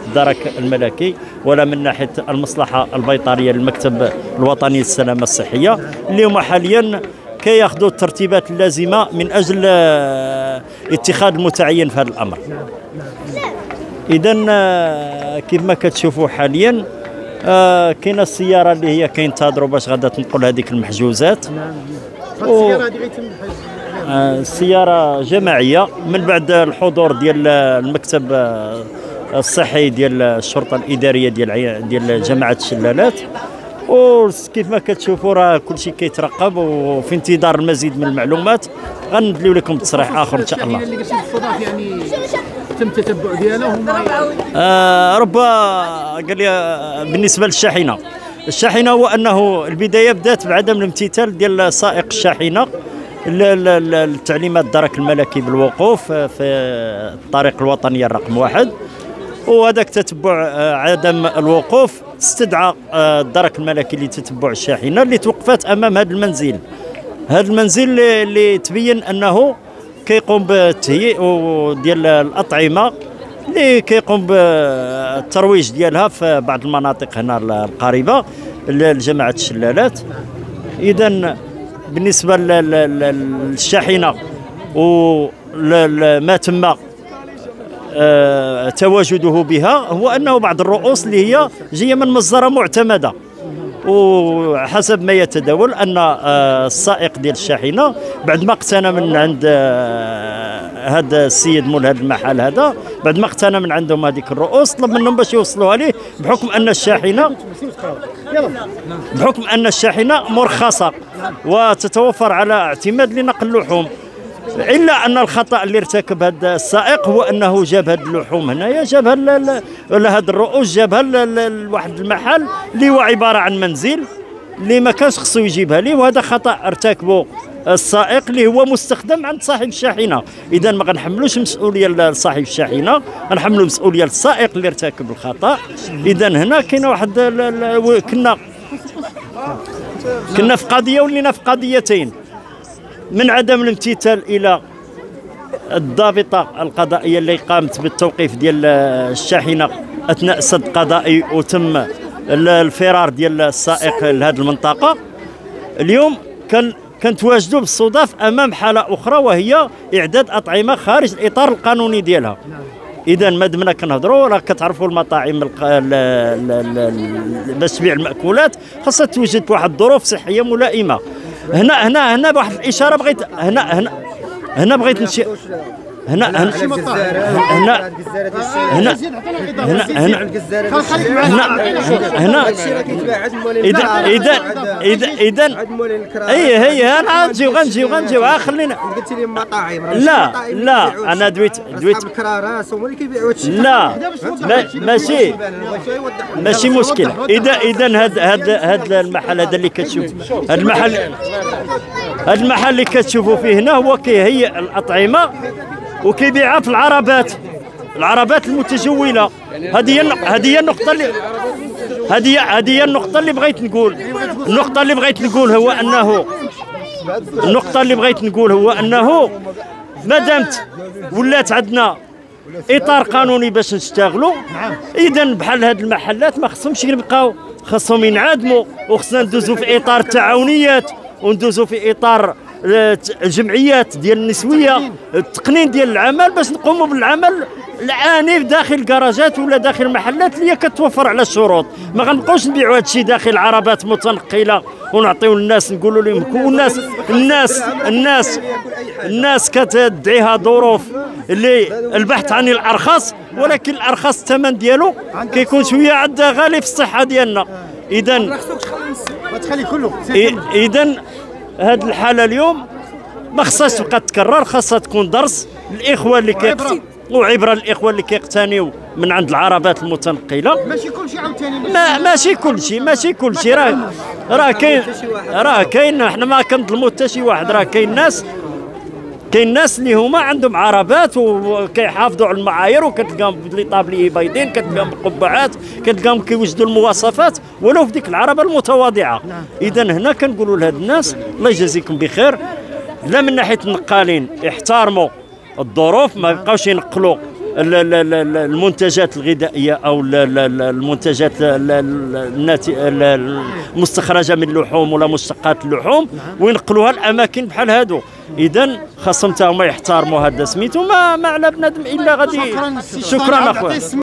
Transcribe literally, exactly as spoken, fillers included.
الدرك الملكي ولا من ناحيه المصلحه البيطريه للمكتب الوطني للسلامه الصحيه، اللي هما حاليا كياخذوا الترتيبات اللازمه من اجل اتخاذ المتعين في هذا الامر. اذا كيف ما كتشوفوا حاليا آه كاينه السياره اللي هي كينتظروا باش غادا تنقل هذيك المحجوزات. السياره هذه غيتم آه سياره جماعيه من بعد الحضور ديال المكتب الصحي ديال الشرطه الاداريه ديال ديال جماعه الشلالات، وكيف ما كتشوفوا راه كلشي كيترقب وفي انتظار المزيد من المعلومات. غندليو لكم تصريح اخر ان شاء الله. اللي قلتي بالصدف يعني تم التتبع ديالهم آه ربما قال لي آه بالنسبه للشاحنه، الشاحنه هو انه البدايه بدات بعدم الامتثال ديال سائق الشاحنه التعليمات الدرك الملكي بالوقوف في الطريق الوطنيه الرقم واحد، وهذاك تتبع آه عدم الوقوف استدعى آه الدرك الملكي لتتبع الشاحنه اللي توقفت امام هذا المنزل. هذا المنزل اللي تبين انه كيقوم بالتهيئ ديال الاطعمه اللي كيقوم بالترويج ديالها في بعض المناطق هنا القريبه لجماعه الشلالات. اذا بالنسبه للشاحنه وما تم تواجده بها هو انه بعض الرؤوس اللي هي جايه من مصدر معتمده، وحسب ما يتداول ان السائق ديال الشاحنه بعد ما اقتنى من عند هذا السيد مول هذا المحل هذا، بعد ما اقتنى من عندهم هذيك الرؤوس طلب منهم باش يوصلوها ليه بحكم ان الشاحنه بحكم ان الشاحنه مرخصه وتتوفر على اعتماد لنقل اللحوم. الا ان الخطا اللي ارتكب هذا السائق هو انه جاب هذه اللحوم هنايا، جابها ولا هذه الرؤوس جابها لواحد المحل اللي هو عباره عن منزل اللي ما كانش خصو يجيبها ليه، وهذا خطا ارتكبه السائق اللي هو مستخدم عند صاحب الشاحنه. اذا ما غنحملوش مسؤوليه لصاحب الشاحنه، غنحملوا مسؤوليه للسائق اللي ارتكب الخطا. اذا هنا كاينه واحد كنا كنا في قضيه ولينا في قضيتين، من عدم الامتثال الى الضابطه القضائيه اللي قامت بالتوقيف ديال الشاحنه اثناء سد قضائي وتم الفرار ديال السائق لهذه المنطقه. اليوم كان كنتواجدوا بالصدف امام حاله اخرى وهي اعداد اطعمه خارج الاطار القانوني ديالها. اذا ما دمنا كنهضروا راه كتعرفوا المطاعم باش تبيع المأكولات خاصها توجد بواحد الظروف صحيه ملائمه. هنا هنا هنا بواحد الاشاره بغيت هنا هنا هنا بغيت نمشي هنا هنا هنا هنا هنا هنا اذا اذا اذا اذا اي هي انا غنجيو غنجيو غنجيو خلينا. قلتي لي مطاعم لا لا انا دويت دويت كراراس هما اللي كيبيعوا هادشي. لا ماشي ماشي مشكل. اذا اذا هاد هاد هاد المحل هذا اللي كتشوف هاد المحل هاد المحل اللي كتشوفوا فيه هنا هو كيهيئ الاطعمه وكيبيعها في العربات العربات المتجوله. هذه هي هذه هي النقطه اللي هذه هذه هي النقطه اللي بغيت نقول. النقطه اللي بغيت نقول هو انه النقطه اللي بغيت نقول هو انه ما دامت ولات عندنا اطار قانوني باش نشتغلوا، اذا بحال هاد المحلات ما خصهمش يبقاو، خصهم ينعدموا، وخصنا ندوزوا في اطار التعاونيات وندوزوا في اطار الجمعيات ديال النسويه، التقنين ديال العمل باش نقوموا بالعمل العنيف داخل الكراجات ولا داخل المحلات اللي كتوفر على الشروط. ما غنبقاوش نبيعوا هذا الشيء داخل عربات متنقله ونعطيو الناس نقولوا لهم الناس الناس الناس الناس كتدعيها ظروف اللي البحث عن الارخص، ولكن الارخص الثمن ديالو كيكون شويه عاد غالي في الصحه ديالنا. اذا ما تخلي كله اذا هذه الحاله اليوم ما خصهاش تبقى تكرر، خاصها تكون درس للاخوه اللي كيقتنيو وعبره للاخوه اللي كيقتنيو من عند العربات المتنقله. ماشي كلشي عاوتاني ما ماشي كلشي ماشي كلشي راه راه كاين راه كاين حنا ما كنظلموا حتى شي واحد. راه كاين ناس كاين ناس اللي هما عندهم عربات وكيحافظوا على المعايير وكتلقاهم بلي طابلي بيضين، كتلقاهم بالقبعات، كتلقاهم كيوجدوا المواصفات ولو في ديك العربه المتواضعه. اذا هنا كنقولوا لهاد الناس الله يجازيكم بخير، لا من ناحيه النقالين احترموا الظروف، ما يبقاوش ينقلوا المنتجات الغذائيه او المنتجات المستخرجه من اللحوم ولا مشتقات اللحوم وينقلوها لاماكن بحال هادو. اذا خاصهم حتى هما يحترموا هذا سميتو، ما ما على بنادم الا غادي. شكرا اخويا.